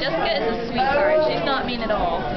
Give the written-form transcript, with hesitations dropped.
Jessica is a sweetheart. She's not mean at all.